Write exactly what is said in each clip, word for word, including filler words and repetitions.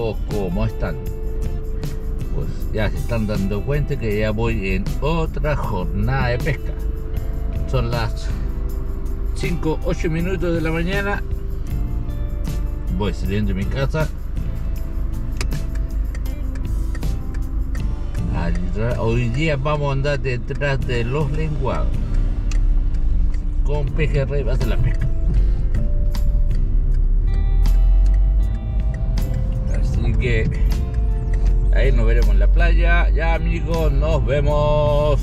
amigos, ¿cómo están? Pues ya se están dando cuenta que ya voy en otra jornada de pesca. Son las cinco, ocho minutos de la mañana. Voy saliendo de mi casa. Hoy día vamos a andar detrás de los lenguados. Con pejerrey va a hacer la pesca. Así que ahí nos veremos en la playa. Ya amigos, nos vemos.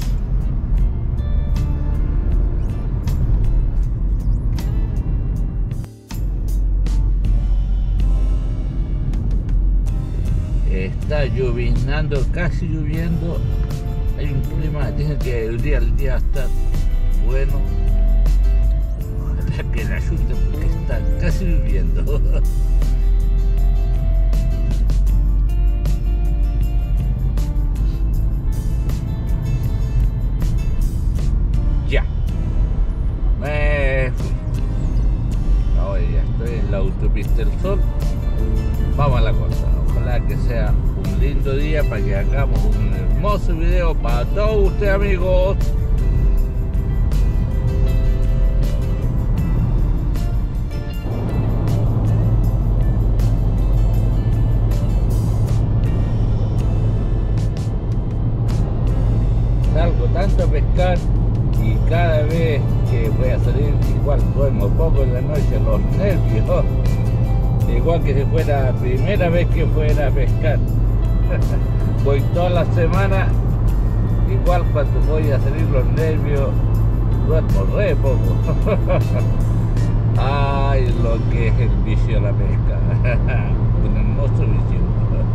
Está llovinando, casi lloviendo. Hay un clima, dicen que el día el día está bueno. Ojalá que la lluvia, porque está casi lloviendo. Ya me fui. Ahora ya estoy en la autopista del Sol. Vamos a la cosa. Ojalá que sea un lindo día para que hagamos un hermoso video para todos ustedes, amigos. Salgo tanto a pescar y cada vez que voy a salir igual duermo poco en la noche, los nervios. Igual que si fuera la primera vez que fuera a pescar. Voy toda la semana. Igual cuando voy a salir los nervios, duermo re poco. Ay, lo que es el vicio de la pesca. Un hermoso vicio.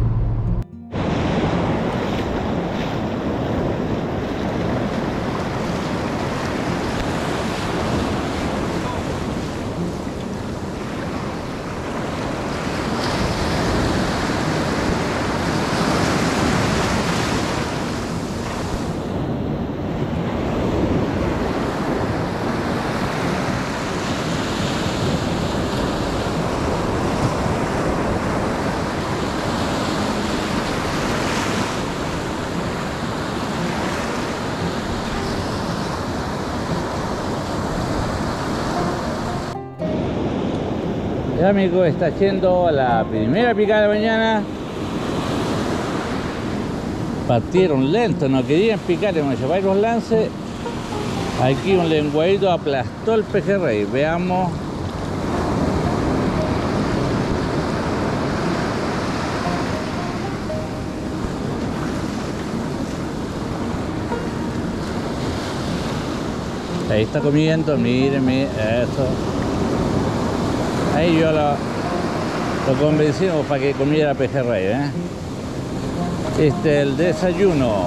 Ya amigos, está haciendo la primera picada de la mañana. Partieron lento, no querían picar, hemos hecho varios lances. Aquí un lenguadito aplastó el pejerrey, veamos. Ahí está comiendo, miren, miren, eso. Ahí yo lo, lo convencimos para que comiera pejerrey, ¿eh? Este es el desayuno.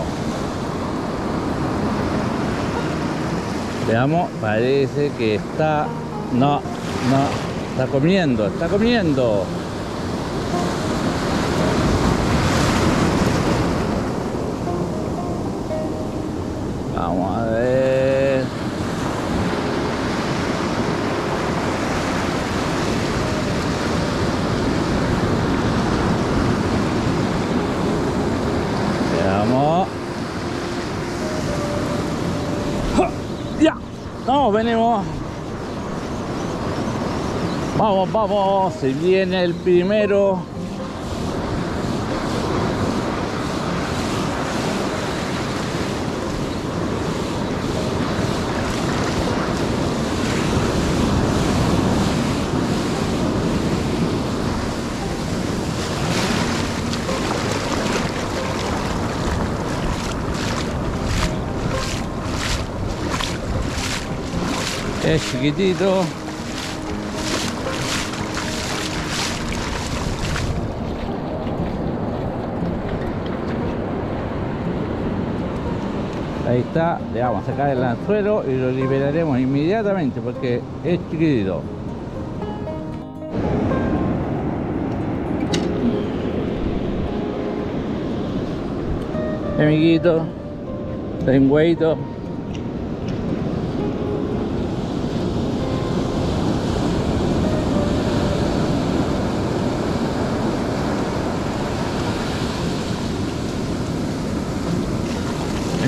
Veamos, parece que está... No, no, está comiendo, está comiendo. Vamos a ver... Ya, vamos, venimos. Vamos, vamos, se viene el primero. Es chiquitito. Ahí está, le vamos a sacar el anzuelo y lo liberaremos inmediatamente porque es chiquitito. Amiguito, lengüeito.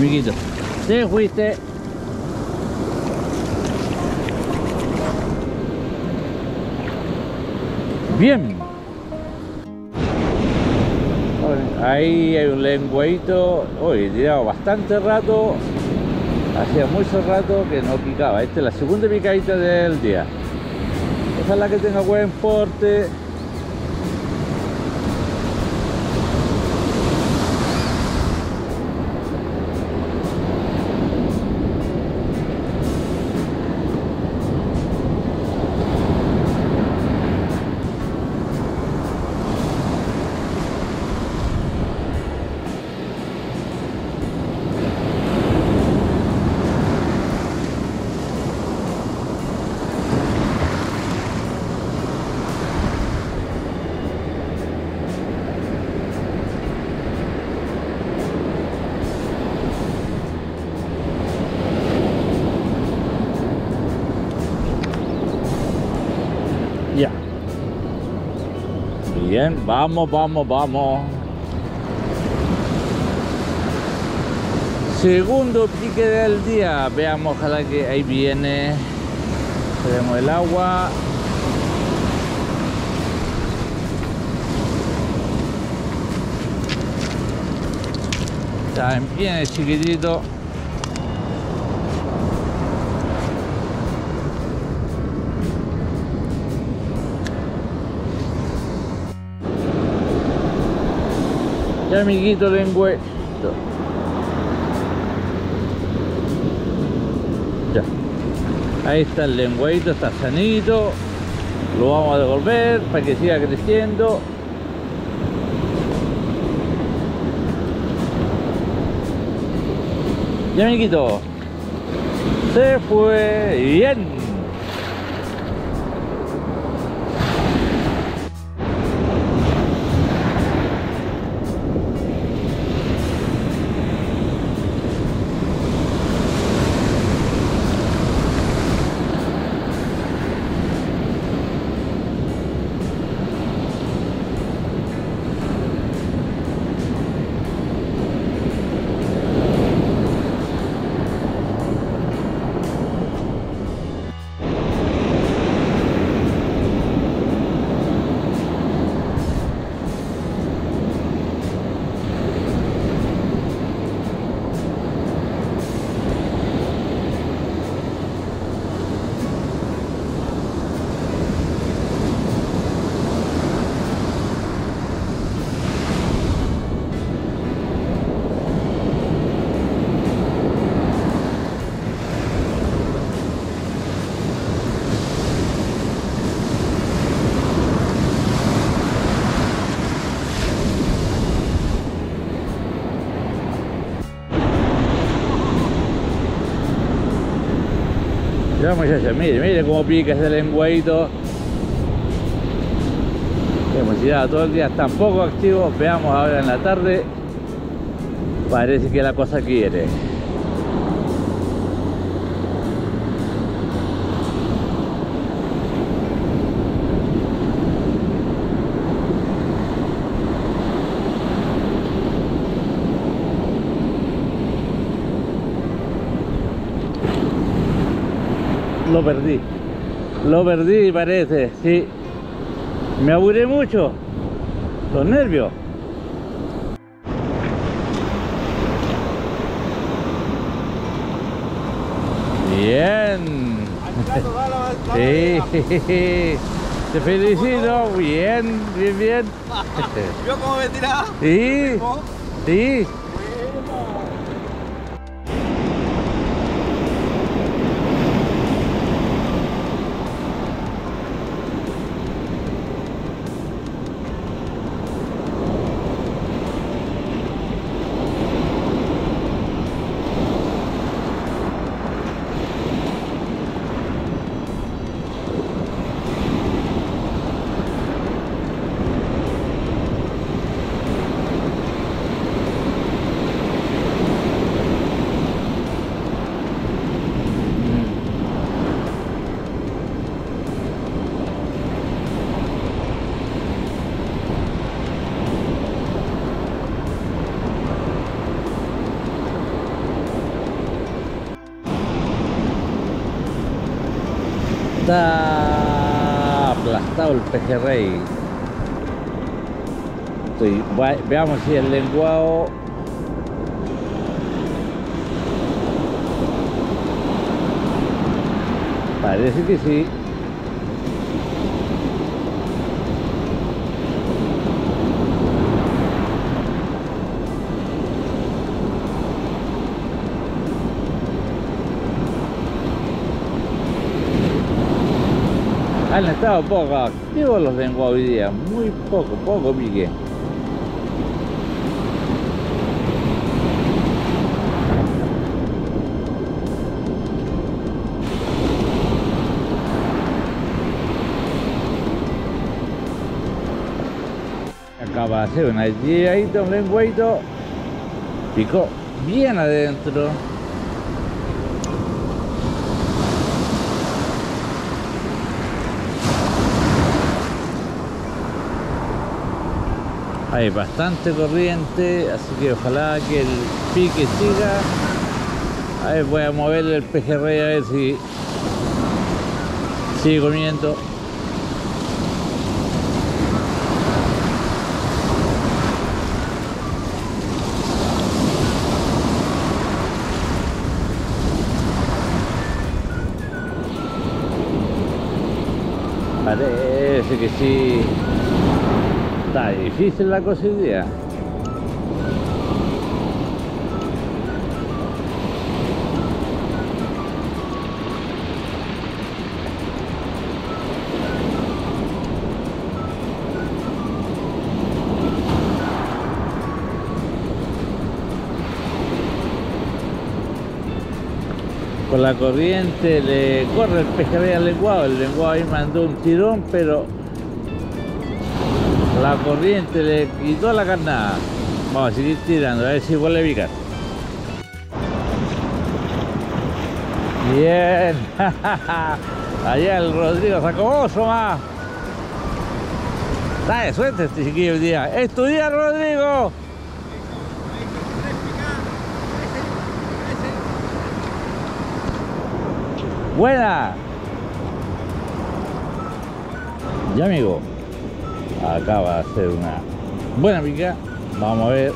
amiguito, te fuiste. Bien. Ahí hay un lengüeito. Hoy he tirado bastante rato. Hacía mucho rato que no picaba. Esta es la segunda picadita del día. Ojalá que tenga buen porte. Ya. Bien, vamos, vamos, vamos. Segundo pique del día. Veamos, ojalá que ahí viene. Tenemos el agua. Está bien chiquitito. Ya, amiguito lengüe. Ya. Ahí está el lengüeito, está sanito. Lo vamos a devolver para que siga creciendo. Ya, amiguito. Se fue bien. Ya, muchachos, mire, mire cómo pica ese lengüeito. Hemos tirado todo el día, están poco activos. Veamos ahora en la tarde. Parece que la cosa quiere. Lo perdí, lo perdí parece, sí. Me aburrí mucho, los nervios. Bien. Sí, te felicito, bien, bien, bien. ¿Vio cómo me tiraba? Sí, sí. Está aplastado el pejerrey. Estoy, veamos si el lenguado parece que sí. Han estado poco activos los lenguados hoy día, muy poco, poco pique. Acaba de hacer una llegadita, un lenguadito, picó bien adentro. Hay bastante corriente, así que ojalá que el pique siga. A ver, voy a moverle el pejerrey a ver si sigue comiendo. Parece que sí. Está difícil la cosa hoy día. Con la corriente le corre el pejerrey al lenguado. El lenguado ahí mandó un tirón, pero la corriente le quitó la carnada. Vamos a seguir tirando, a ver si vuelve a picar. Bien. Allá el Rodrigo sacó oso más. Dale, suerte este chiquillo hoy día. ¡Es tu día, Rodrigo! Buena. Ya, amigo. Acaba de hacer una buena pica. Vamos a ver.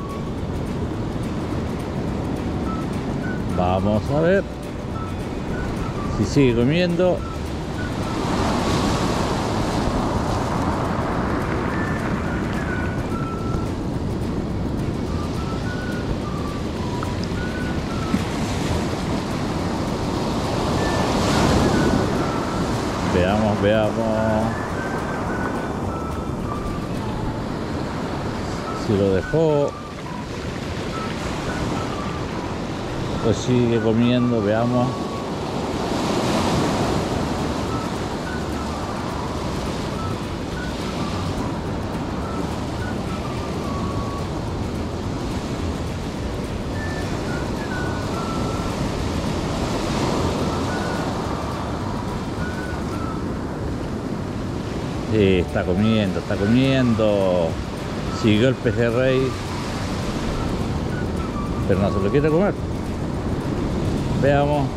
Vamos a ver si sigue comiendo. Veamos, veamos si lo dejó o sigue comiendo. Veamos. Sí, está comiendo, está comiendo. Siguió el pejerrey, pero no se lo quiere comer. Veamos.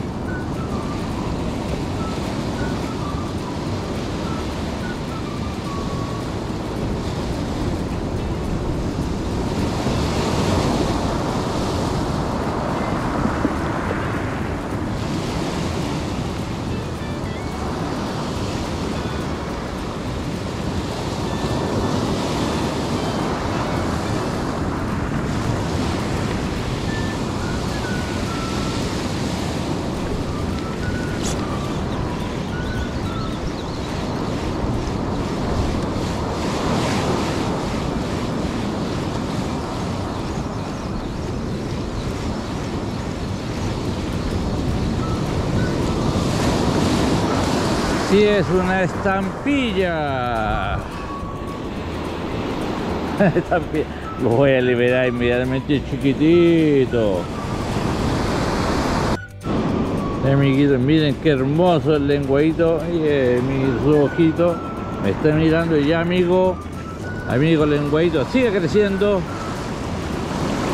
Sí, es una estampilla. Estampilla. Lo voy a liberar inmediatamente, chiquitito. Amiguitos, miren qué hermoso el lenguadito. Y eh, mis ojitos me están mirando ya, amigo. Amigo lenguadito, sigue creciendo.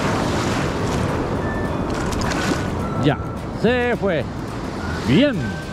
Ya, se fue. Bien.